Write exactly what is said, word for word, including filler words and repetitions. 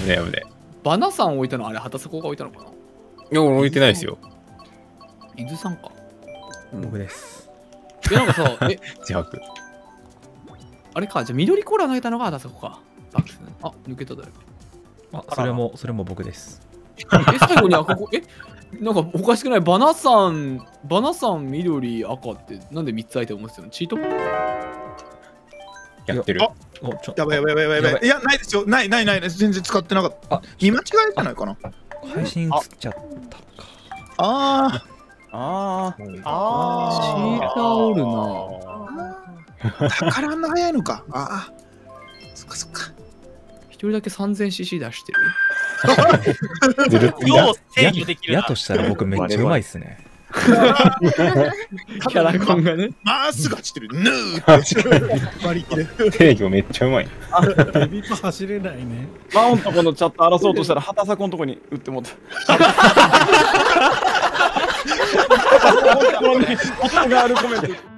危ない危ない。 バナさん置いたのあれ、畑迫が置いたのかな。 いや、俺置いてないですよ。 伊豆さんか。 僕です。 え、なんかさ、え、 自白。 あれか、じゃあ緑コーラ投げたのが畑迫か。あ、あ抜けた誰か。 あ、それも、それも僕です。 え、最後に赤こ、え、なんかおかしくない？バナさん、バナさん、緑、赤ってなんでみっつ空いて思ってたの？チート？ やってる。 あお、ちょ、 やばいやばいやばいやばい。 やばいいや、ないですよ。ないないないです。全然使ってなかった。 あ、 見間違えじゃないかな。 配信映っちゃったか。 ああーチあーターおるな。 あ、だからあんな早いのか。ああ、そっかそっか。 一人だけ さんぜんシーシー 出してる。 ずるっーよう制御できるな。 やとしたら僕めっちゃうまいっすね。 キャラコンがね。 まっすぐ走ってる。ぬーって割り切る。 制御めっちゃうまい。 デビット走れないね。 マウントこのチャット争おうとしたら畑迫のとこに打ってもった。畑迫のところに音があるコメント。